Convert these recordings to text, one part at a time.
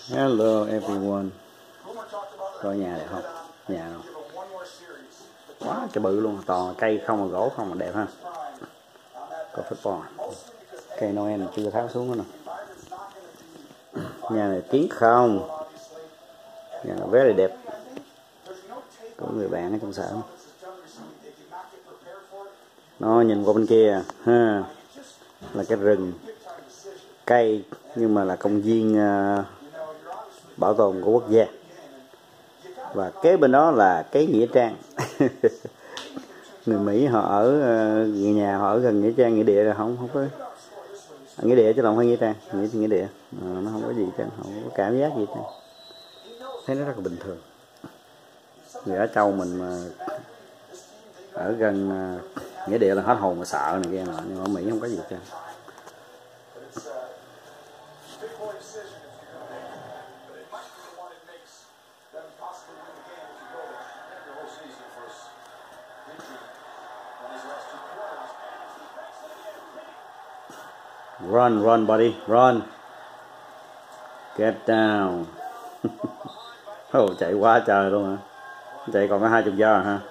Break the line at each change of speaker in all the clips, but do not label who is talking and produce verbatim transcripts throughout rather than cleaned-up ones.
Hello everyone. Coi nhà đẹp không? Nhà không? Quá trời bự luôn, toàn cây không mà gỗ không mà đẹp ha. Có football. Cây Noel chưa tháo xuống nữa nè. Nhà này tiếng không. Nhà này very đẹp. Có người bạn ở trong xã. Nó nhìn qua bên kia ha, là cái rừng cây nhưng mà là công viên uh, bảo tồn của quốc gia, và kế bên đó là cái nghĩa trang. Người Mỹ họ ở uh, người nhà họ ở gần nghĩa trang nghĩa địa, là không không có à, nghĩa địa chứ không phải nghĩa trang, nghĩa nghĩa địa à, nó không có gì chứ, không có cảm giác gì chứ, thấy nó rất là bình thường. Người ở Châu mình mà ở gần uh, nghĩa địa là hết hồn mà sợ này kia nọ, nhưng mà ở Mỹ không có gì chứ. Run, run, buddy, run. Get down. Oh, chạy quá trời luôn hả? Chạy còn có hai chục giờ ha.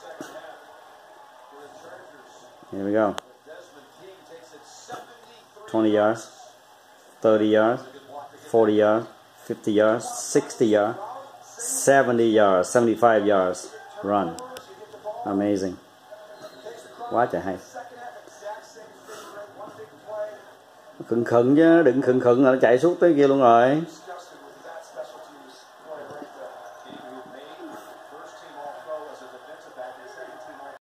Here we go. twenty yards, thirty yards, forty yards, fifty yards, sixty yards, seventy yards, seventy-five yards. Run. Amazing. Quá trời hay. Khựng khựng chứ, đừng khựng khựng là nó chạy suốt tới kia luôn rồi.